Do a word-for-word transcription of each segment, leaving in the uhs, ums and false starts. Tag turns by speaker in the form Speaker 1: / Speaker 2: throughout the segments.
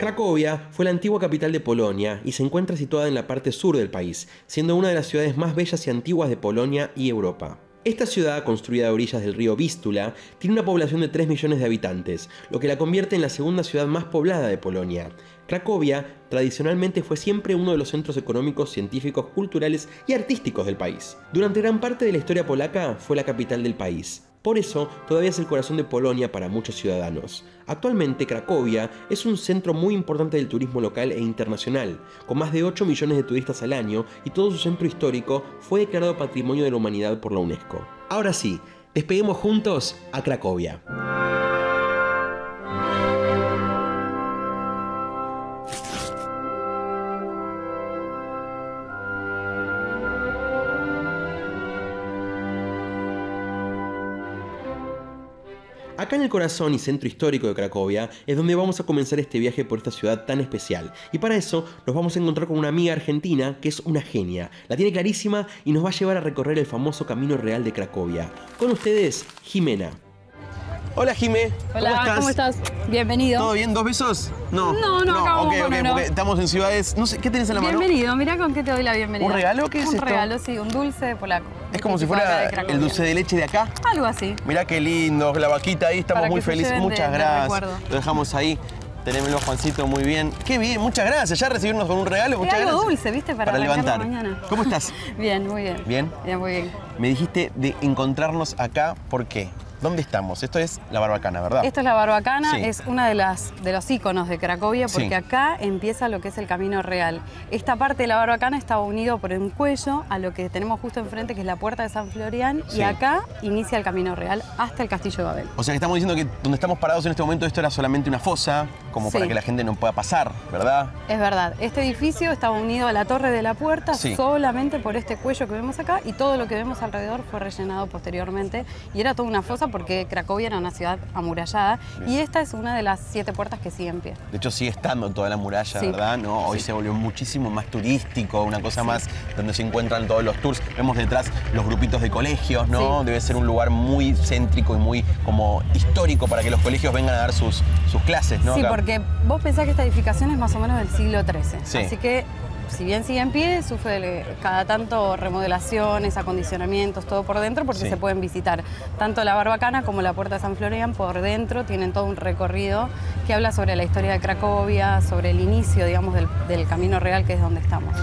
Speaker 1: Cracovia fue la antigua capital de Polonia y se encuentra situada en la parte sur del país, siendo una de las ciudades más bellas y antiguas de Polonia y Europa. Esta ciudad, construida a orillas del río Vístula, tiene una población de tres millones de habitantes, lo que la convierte en la segunda ciudad más poblada de Polonia. Cracovia tradicionalmente fue siempre uno de los centros económicos, científicos, culturales y artísticos del país. Durante gran parte de la historia polaca fue la capital del país. Por eso, todavía es el corazón de Polonia para muchos ciudadanos. Actualmente, Cracovia es un centro muy importante del turismo local e internacional, con más de ocho millones de turistas al año, y todo su centro histórico fue declarado Patrimonio de la Humanidad por la UNESCO. Ahora sí, despeguemos juntos a Cracovia. Acá en el corazón y centro histórico de Cracovia es donde vamos a comenzar este viaje por esta ciudad tan especial. Y para eso nos vamos a encontrar con una amiga argentina que es una genia. La tiene clarísima y nos va a llevar a recorrer el famoso Camino Real de Cracovia. Con ustedes, Jimena. Hola, Jimé.
Speaker 2: Hola, ¿cómo estás? ¿Cómo estás? Bienvenido.
Speaker 1: ¿Todo bien? ¿Dos besos? No.
Speaker 2: No, no, no acabamos
Speaker 1: okay,
Speaker 2: con
Speaker 1: okay,
Speaker 2: uno.
Speaker 1: Porque estamos en ciudades... No sé, ¿qué tenés en la mano?
Speaker 2: Bienvenido, mirá con qué te doy la bienvenida.
Speaker 1: ¿Un regalo? ¿Qué es
Speaker 2: un
Speaker 1: esto?
Speaker 2: Un regalo, sí, un dulce polaco.
Speaker 1: Es como si fuera el dulce de leche de acá.
Speaker 2: Algo así.
Speaker 1: Mirá qué lindo, la vaquita ahí, estamos
Speaker 2: Para
Speaker 1: muy
Speaker 2: que se
Speaker 1: felices.
Speaker 2: lleven
Speaker 1: Muchas
Speaker 2: de- de
Speaker 1: gracias.
Speaker 2: recuerdo.
Speaker 1: Lo dejamos ahí. Tenémelo, Juancito, muy bien. Qué bien, muchas gracias. Ya recibirnos con un regalo, muchas
Speaker 2: algo
Speaker 1: gracias.
Speaker 2: dulce, ¿viste? Para,
Speaker 1: Para
Speaker 2: arrancar
Speaker 1: levantar.
Speaker 2: la mañana.
Speaker 1: ¿Cómo estás?
Speaker 2: Bien, muy bien.
Speaker 1: ¿Bien?
Speaker 2: Bien, muy bien.
Speaker 1: Me dijiste de encontrarnos acá, ¿por qué? ¿Dónde estamos? Esto es La Barbacana, ¿verdad?
Speaker 2: Esto es la Barbacana,
Speaker 1: Sí.
Speaker 2: es una de las de los íconos de Cracovia porque
Speaker 1: Sí.
Speaker 2: acá empieza lo que es el Camino Real. Esta parte de la Barbacana está unido por un cuello a lo que tenemos justo enfrente, que es la Puerta de San Florián,
Speaker 1: Sí.
Speaker 2: y acá inicia el Camino Real hasta el Castillo de Babel.
Speaker 1: O sea que estamos diciendo que donde estamos parados en este momento esto era solamente una fosa, como
Speaker 2: Sí.
Speaker 1: para que la gente no pueda pasar, ¿verdad?
Speaker 2: Es verdad, este edificio está unido a la Torre de la Puerta
Speaker 1: Sí.
Speaker 2: solamente por este cuello que vemos acá, y todo lo que vemos alrededor fue rellenado posteriormente, y era toda una fosa porque Cracovia era una ciudad amurallada.
Speaker 1: Bien.
Speaker 2: Y esta es una de las siete puertas que sigue en pie.
Speaker 1: De hecho sigue estando toda la muralla,
Speaker 2: Sí.
Speaker 1: ¿verdad? ¿No? Hoy
Speaker 2: Sí.
Speaker 1: se volvió muchísimo más turístico, una cosa
Speaker 2: Sí.
Speaker 1: más donde se encuentran todos los tours. Vemos detrás los grupitos de colegios, ¿no?
Speaker 2: Sí.
Speaker 1: Debe ser un lugar muy céntrico y muy como histórico para que los colegios vengan a dar sus, sus clases, ¿no?
Speaker 2: Sí,
Speaker 1: Acá.
Speaker 2: porque vos pensás que esta edificación es más o menos del siglo trece.
Speaker 1: Sí.
Speaker 2: Así que, si bien sigue en pie, sufre cada tanto remodelaciones, acondicionamientos, todo por dentro, porque
Speaker 1: Sí.
Speaker 2: se pueden visitar tanto la Barbacana como la Puerta de San Florián por dentro. Tienen todo un recorrido que habla sobre la historia de Cracovia, sobre el inicio, digamos, del, del Camino Real, que es donde estamos.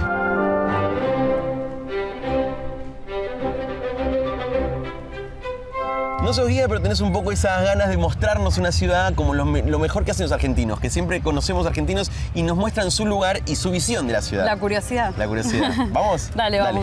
Speaker 1: No sos guía, pero tenés un poco esas ganas de mostrarnos una ciudad como lo, me- lo mejor que hacen los argentinos, que siempre conocemos argentinos y nos muestran su lugar y su visión de la ciudad.
Speaker 2: La curiosidad.
Speaker 1: La curiosidad. ¿Vamos?
Speaker 2: Dale, vamos.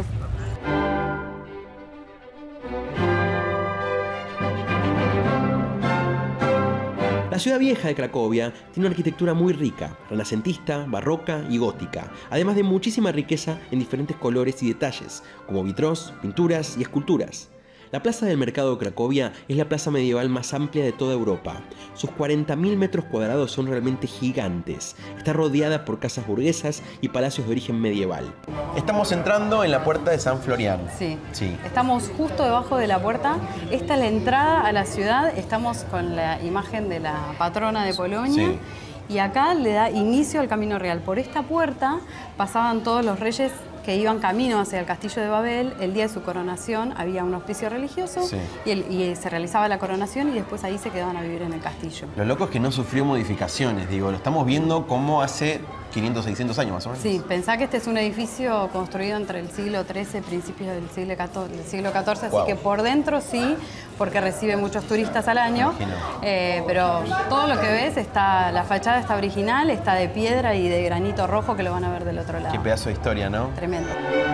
Speaker 1: La ciudad vieja de Cracovia tiene una arquitectura muy rica, renacentista, barroca y gótica, además de muchísima riqueza en diferentes colores y detalles, como vitrós, pinturas y esculturas. La plaza del mercado de Cracovia es la plaza medieval más amplia de toda Europa. Sus cuarenta mil metros cuadrados son realmente gigantes. Está rodeada por casas burguesas y palacios de origen medieval. Estamos entrando en la Puerta de San Florián.
Speaker 2: Sí.
Speaker 1: Sí.
Speaker 2: Estamos justo debajo de la puerta. Esta es la entrada a la ciudad. Estamos con la imagen de la patrona de Polonia.
Speaker 1: Sí.
Speaker 2: Y acá le da inicio al Camino Real. Por esta puerta pasaban todos los reyes que iban camino hacia el Castillo de Babel. El día de su coronación había un auspicio religioso,
Speaker 1: Sí.
Speaker 2: y, el- y se realizaba la coronación, y después ahí se quedaban a vivir en el castillo.
Speaker 1: Lo loco es que no sufrió modificaciones, digo, lo estamos viendo como hace quinientos, seiscientos años más o menos.
Speaker 2: Sí, pensá que este es un edificio construido entre el siglo trece, principios del siglo catorce, del siglo catorce, así
Speaker 1: Wow.
Speaker 2: que por dentro sí, porque recibe muchos turistas al año.
Speaker 1: Imagino.
Speaker 2: Eh, pero todo lo que ves, está, la fachada está original, está de piedra y de granito rojo, que lo van a ver del otro lado.
Speaker 1: Qué pedazo de historia, ¿no?
Speaker 2: Tremendo.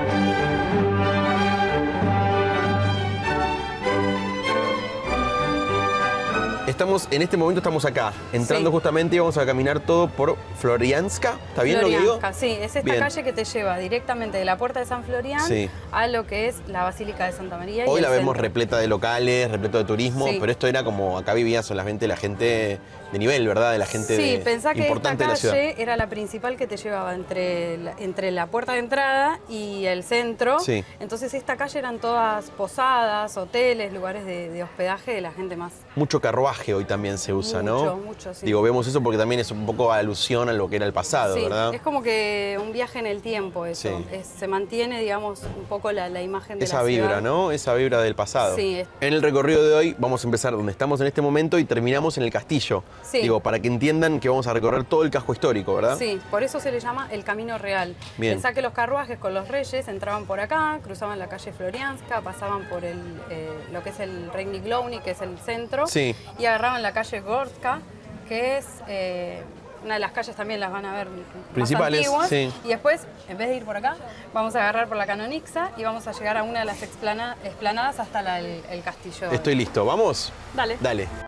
Speaker 1: Estamos, en este momento estamos acá, entrando
Speaker 2: Sí.
Speaker 1: justamente y vamos a caminar todo por Florianska. ¿Está bien lo que digo?
Speaker 2: Florianska, sí, es esta
Speaker 1: Bien.
Speaker 2: calle que te lleva directamente de la Puerta de San Florián
Speaker 1: Sí.
Speaker 2: a lo que es la Basílica de Santa María. y
Speaker 1: Hoy
Speaker 2: el
Speaker 1: la vemos
Speaker 2: centro.
Speaker 1: repleta de locales, repleto de turismo,
Speaker 2: Sí.
Speaker 1: pero esto era como, acá vivía solamente la gente de nivel, ¿verdad? De la gente
Speaker 2: sí,
Speaker 1: de,
Speaker 2: pensá que
Speaker 1: importante
Speaker 2: esta
Speaker 1: de la ciudad.
Speaker 2: calle era la principal que te llevaba entre la, entre la puerta de entrada y el centro.
Speaker 1: Sí.
Speaker 2: Entonces esta calle eran todas posadas, hoteles, lugares de, de hospedaje de la gente más.
Speaker 1: Mucho carruaje hoy también se usa,
Speaker 2: Mucho,
Speaker 1: ¿no?
Speaker 2: mucho, sí.
Speaker 1: Digo, vemos eso porque también es un poco alusión a lo que era el pasado,
Speaker 2: Sí,
Speaker 1: ¿verdad?
Speaker 2: es como que un viaje en el tiempo eso.
Speaker 1: Sí.
Speaker 2: Es- se mantiene, digamos, un poco la, la imagen de
Speaker 1: Esa
Speaker 2: la ciudad.
Speaker 1: vibra, ¿no? Esa vibra del pasado.
Speaker 2: Sí.
Speaker 1: En el recorrido de hoy vamos a empezar donde estamos en este momento y terminamos en el castillo.
Speaker 2: Sí.
Speaker 1: Digo, para que entiendan que vamos a recorrer todo el casco histórico, ¿verdad?
Speaker 2: Sí, por eso se le llama el Camino Real.
Speaker 1: Bien.
Speaker 2: Pensá que los carruajes con los reyes entraban por acá, cruzaban la calle Florianska, pasaban por el, eh, lo que es el Rejny Glowny, que es el centro,
Speaker 1: Sí.
Speaker 2: y agarraban la calle Gorska, que es eh, una de las calles también las van a ver más
Speaker 1: Principales,
Speaker 2: antiguas.
Speaker 1: sí.
Speaker 2: Y después, en vez de ir por acá, vamos a agarrar por la Canonixa y vamos a llegar a una de las explana- explanadas hasta la- el, el castillo.
Speaker 1: Estoy listo, ¿vamos?
Speaker 2: Dale.
Speaker 1: Dale.